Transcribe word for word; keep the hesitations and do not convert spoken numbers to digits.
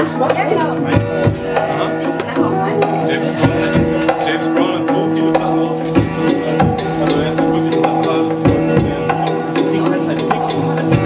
Ja, genau. Aha. James Brown, James Brown hat so viele Platten rausgebracht. Also er ist ja wirklich ein Apparat. Das Ding heißt halt fixen.